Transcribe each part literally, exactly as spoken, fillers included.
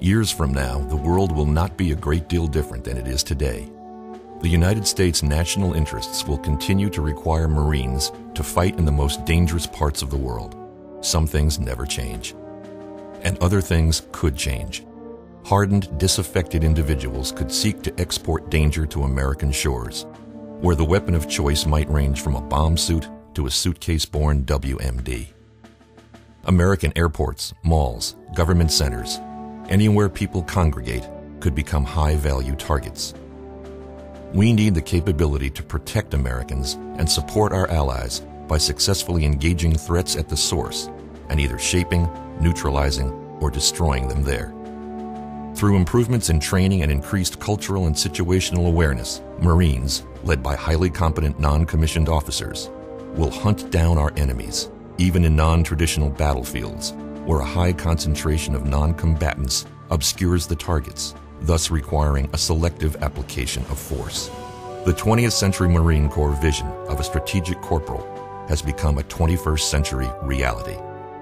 Years from now, the world will not be a great deal different than it is today. The United States' national interests will continue to require Marines to fight in the most dangerous parts of the world. Some things never change. And other things could change. Hardened, disaffected individuals could seek to export danger to American shores, where the weapon of choice might range from a bomb suit to a suitcase-borne W M D. American airports, malls, government centers, anywhere people congregate could become high-value targets. We need the capability to protect Americans and support our allies by successfully engaging threats at the source and either shaping, neutralizing, or destroying them there. Through improvements in training and increased cultural and situational awareness, Marines, led by highly competent non-commissioned officers, will hunt down our enemies, even in non-traditional battlefields, where a high concentration of non-combatants obscures the targets, thus requiring a selective application of force. The twentieth century Marine Corps vision of a strategic corporal has become a twenty-first century reality.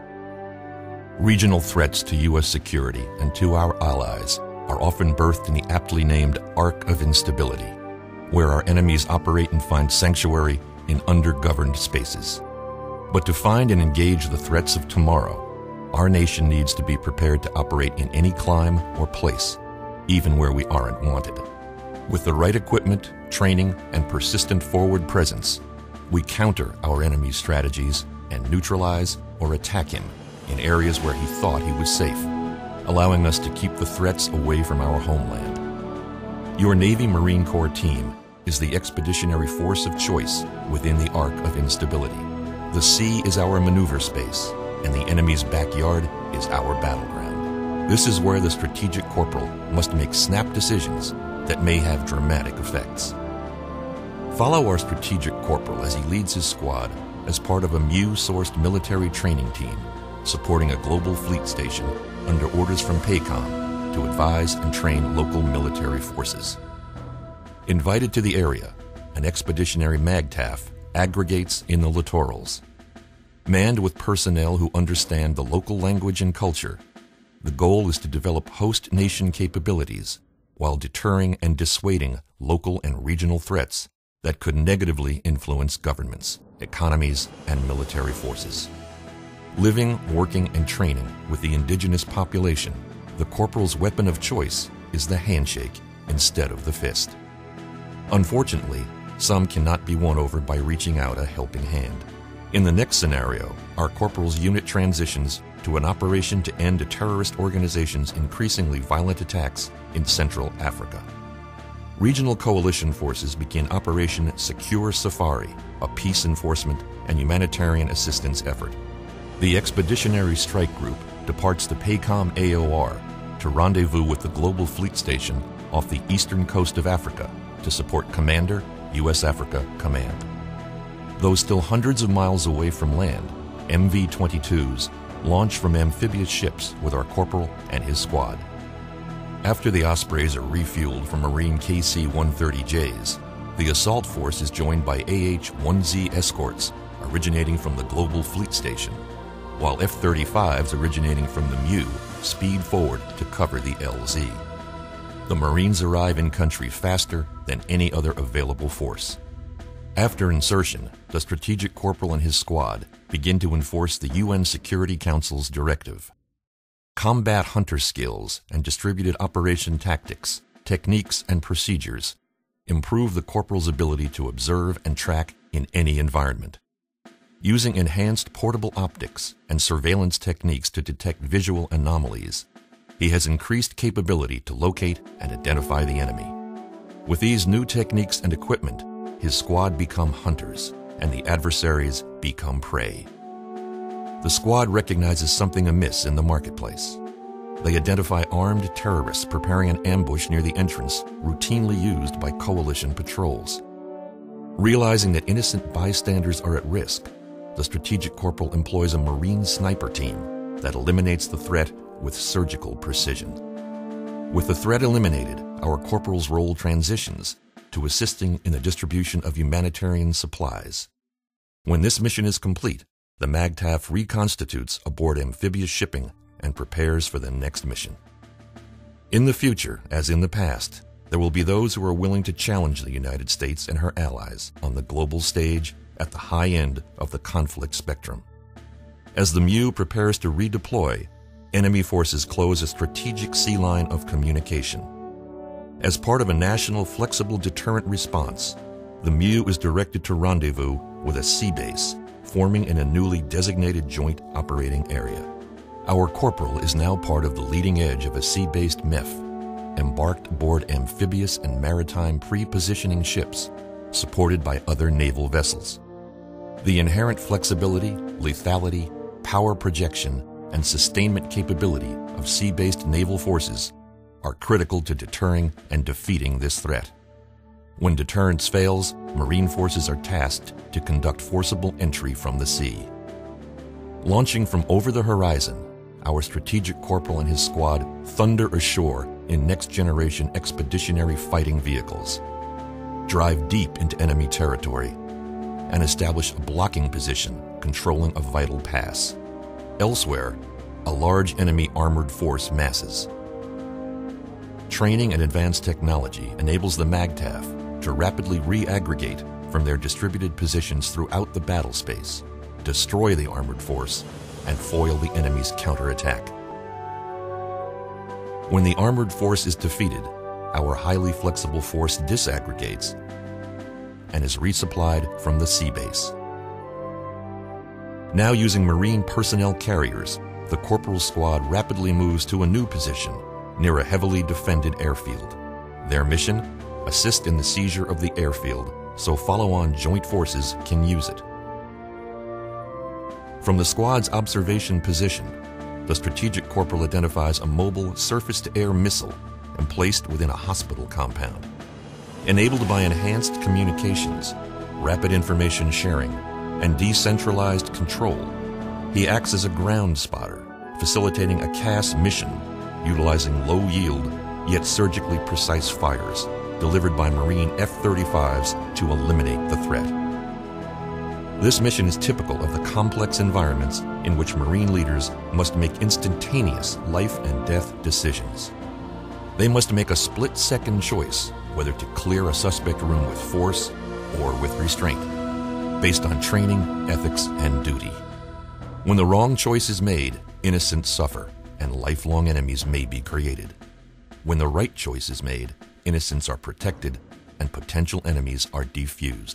Regional threats to U S security and to our allies are often birthed in the aptly named arc of instability, where our enemies operate and find sanctuary in undergoverned spaces. But to find and engage the threats of tomorrow, our nation needs to be prepared to operate in any clime or place, even where we aren't wanted. With the right equipment, training, and persistent forward presence, we counter our enemy's strategies and neutralize or attack him in areas where he thought he was safe, allowing us to keep the threats away from our homeland. Your Navy Marine Corps team is the expeditionary force of choice within the arc of instability. The sea is our maneuver space, and the enemy's backyard is our battleground. This is where the strategic corporal must make snap decisions that may have dramatic effects. Follow our strategic corporal as he leads his squad as part of a M U-sourced military training team supporting a global fleet station under orders from PACOM to advise and train local military forces. Invited to the area, an expeditionary MAGTAF aggregates in the littorals. Manned with personnel who understand the local language and culture, the goal is to develop host nation capabilities while deterring and dissuading local and regional threats that could negatively influence governments, economies, and military forces. Living, working, and training with the indigenous population, the corporal's weapon of choice is the handshake instead of the fist. Unfortunately, some cannot be won over by reaching out a helping hand. In the next scenario, our corporal's unit transitions to an operation to end a terrorist organization's increasingly violent attacks in Central Africa. Regional coalition forces begin Operation Secure Safari, a peace enforcement and humanitarian assistance effort. The Expeditionary Strike Group departs the PACOM A O R to rendezvous with the Global Fleet Station off the eastern coast of Africa to support Commander, U S Africa Command. Though still hundreds of miles away from land, M V twenty-twos launch from amphibious ships with our corporal and his squad. After the Ospreys are refueled from Marine K C one thirty Js, the assault force is joined by A H one Z escorts originating from the Global Fleet Station, while F thirty-fives originating from the M U speed forward to cover the L Z. The Marines arrive in country faster than any other available force. After insertion, the strategic corporal and his squad begin to enforce the U N Security Council's directive. Combat hunter skills and distributed operation tactics, techniques, and procedures improve the corporal's ability to observe and track in any environment. Using enhanced portable optics and surveillance techniques to detect visual anomalies, he has increased capability to locate and identify the enemy. With these new techniques and equipment, his squad become hunters, and the adversaries become prey. The squad recognizes something amiss in the marketplace. They identify armed terrorists preparing an ambush near the entrance routinely used by coalition patrols. Realizing that innocent bystanders are at risk, the strategic corporal employs a Marine sniper team that eliminates the threat with surgical precision. With the threat eliminated, our corporal's role transitions to assisting in the distribution of humanitarian supplies. When this mission is complete, the MAGTAF reconstitutes aboard amphibious shipping and prepares for the next mission. In the future, as in the past, there will be those who are willing to challenge the United States and her allies on the global stage at the high end of the conflict spectrum. As the M U prepares to redeploy, enemy forces close a strategic sea line of communication. As part of a national flexible deterrent response, the M U is directed to rendezvous with a sea base, forming in a newly designated joint operating area. Our Corporal is now part of the leading edge of a sea-based M E F, embarked aboard amphibious and maritime pre-positioning ships, supported by other naval vessels. The inherent flexibility, lethality, power projection, and sustainment capability of sea-based naval forces are critical to deterring and defeating this threat. When deterrence fails, Marine forces are tasked to conduct forcible entry from the sea. Launching from over the horizon, our strategic corporal and his squad thunder ashore in next-generation expeditionary fighting vehicles, drive deep into enemy territory, and establish a blocking position controlling a vital pass. Elsewhere, a large enemy armored force masses. Training and advanced technology enables the MAGTAF to rapidly re-aggregate from their distributed positions throughout the battle space, destroy the armored force, and foil the enemy's counterattack. When the armored force is defeated, our highly flexible force disaggregates and is resupplied from the sea base. Now using Marine personnel carriers, the Corporal squad rapidly moves to a new position near a heavily defended airfield. Their mission? Assist in the seizure of the airfield so follow-on joint forces can use it. From the squad's observation position, the strategic corporal identifies a mobile surface-to-air missile emplaced within a hospital compound. Enabled by enhanced communications, rapid information sharing, and decentralized control, he acts as a ground spotter, facilitating a C A S mission utilizing low-yield yet surgically precise fires delivered by Marine F thirty-fives to eliminate the threat. This mission is typical of the complex environments in which Marine leaders must make instantaneous life and death decisions. They must make a split-second choice whether to clear a suspect room with force or with restraint, based on training, ethics, and duty. When the wrong choice is made, innocents suffer and lifelong enemies may be created. When the right choice is made, innocents are protected and potential enemies are defused.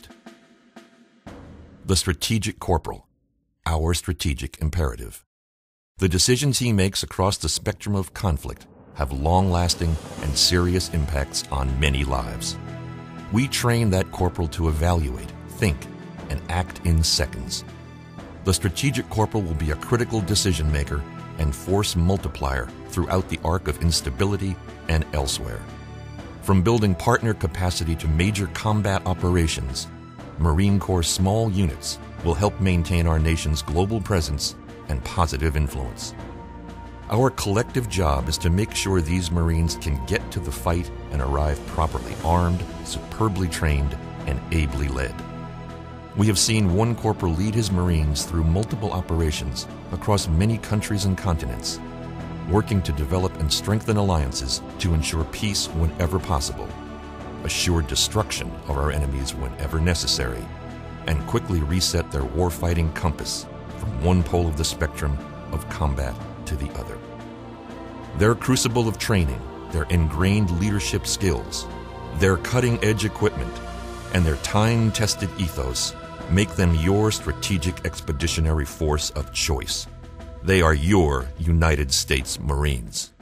The strategic corporal, our strategic imperative. The decisions he makes across the spectrum of conflict have long-lasting and serious impacts on many lives. We train that corporal to evaluate, think, and act in seconds. The strategic corporal will be a critical decision maker and force multiplier throughout the arc of instability and elsewhere. From building partner capacity to major combat operations, Marine Corps small units will help maintain our nation's global presence and positive influence. Our collective job is to make sure these Marines can get to the fight and arrive properly armed, superbly trained, and ably led. We have seen one corporal lead his Marines through multiple operations across many countries and continents, working to develop and strengthen alliances to ensure peace whenever possible, assure destruction of our enemies whenever necessary, and quickly reset their warfighting compass from one pole of the spectrum of combat to the other. Their crucible of training, their ingrained leadership skills, their cutting-edge equipment, and their time-tested ethos make them your strategic expeditionary force of choice. They are your United States Marines.